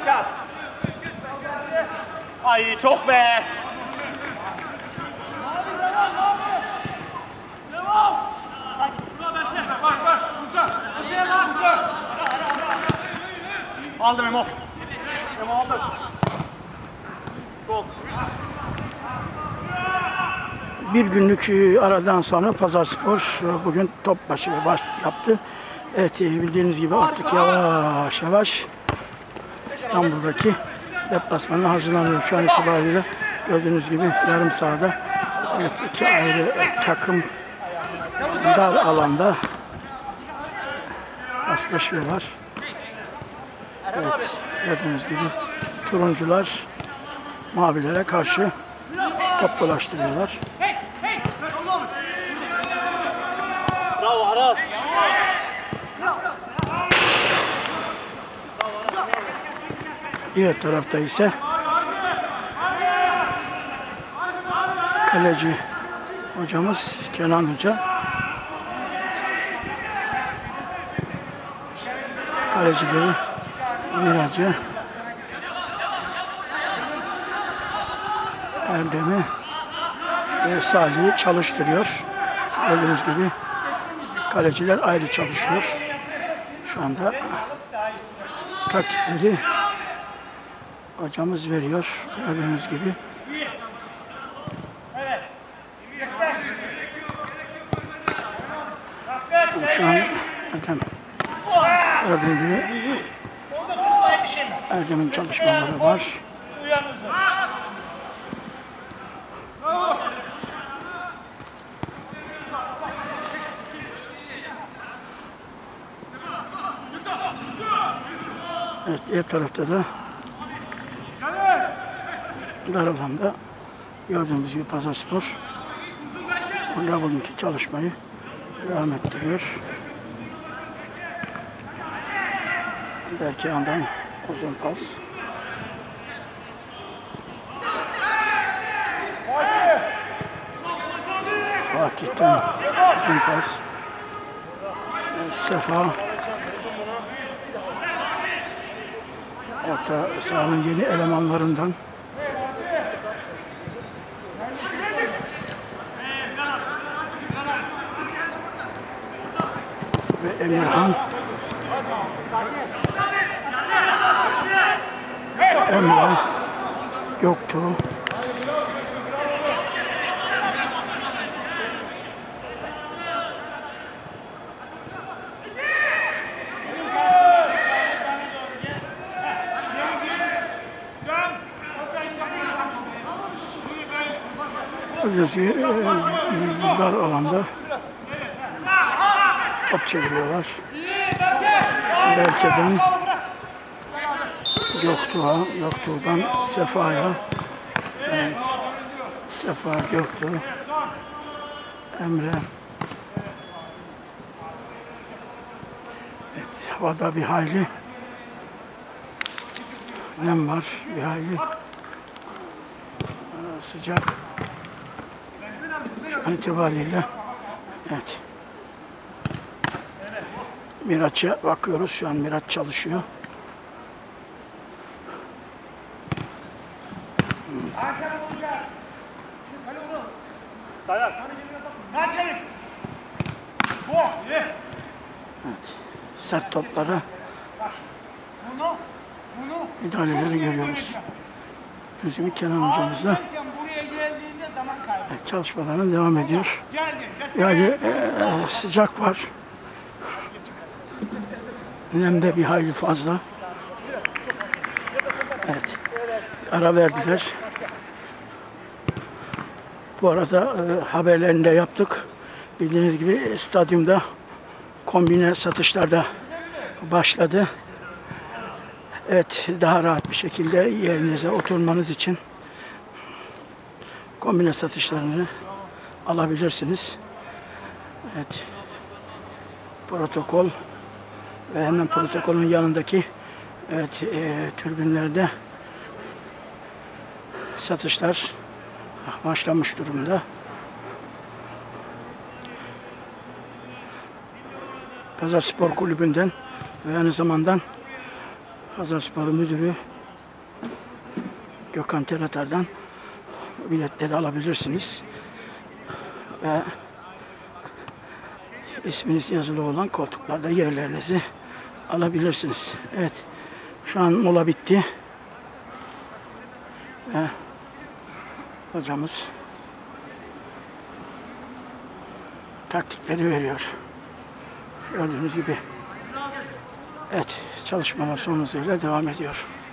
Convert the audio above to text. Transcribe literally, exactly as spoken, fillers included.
Ay çok be. Aldım Emo. Emo aldım. Çok. Bir günlük aradan sonra Pazarspor bugün top başı baş yaptı. Evet, bildiğiniz gibi artık yavaş yavaş İstanbul'daki deplasmanına hazırlanıyor. Şu an itibariyle gördüğünüz gibi yarım sahada evet, iki ayrı takım dar alanda paslaşıyorlar. Evet, gördüğünüz gibi turuncular mavilere karşı top dolaştırıyorlar. Bravo Aras. Diğer tarafta ise kaleci hocamız Kenan Hoca. Kalecileri Miracı, Erdem'i ve Salih'i çalıştırıyor. Gördüğünüz gibi kaleciler ayrı çalışıyor. Şu anda taktikleri hocamız veriyor. Gördüğünüz gibi. Şu an Erdem gördüğünüz gibi Erdem'in çalışmaları var. Evet, diğer tarafta da dar alanda gördüğümüz gibi Pazarspor burada bugünkü çalışmayı devam ettiriyor. Belki yandan uzun pas. Fatih'ten uzun pas. Sefa orta sahanın yeni elemanlarından. Ve Emirhan Emre Göktuğ Özellikle dar alanda top çeviriyorlar. Berke'den Göktuğ'a, Göktuğ'dan Sefa'ya. Evet. Sefa, Göktuğ, Emre. Evet, havada bir hayli nem var, bir hayli sıcak. Şu an itibariyle evet. Miraç'a bakıyoruz. Şu an Miraç çalışıyor. Evet. Sert toplara müdahaleleri görüyoruz. Gözümü Kenan hocamızla evet, çalışmalarına devam ediyor. Yani e, sıcak var. Nem de bir hayli fazla. Evet. Ara verdiler. Bu arada e, haberlerini de yaptık. Bildiğiniz gibi stadyumda kombine satışlarda başladı. Evet, daha rahat bir şekilde yerinize oturmanız için kombine satışlarını alabilirsiniz. Evet. Protokol ve hemen protokolün yanındaki evet e, tribünlerde satışlar başlamış durumda. Pazarspor Kulübü'nden ve aynı zamanda Pazarspor Müdürü Gökhan Teratar'dan biletleri alabilirsiniz. Ve isminiz yazılı olan koltuklarda yerlerinizi alabilirsiniz. Evet, şu an mola bitti. Ve hocamız taktikleri veriyor. Gördüğünüz gibi. Evet, çalışmalar son hızıyla devam ediyor.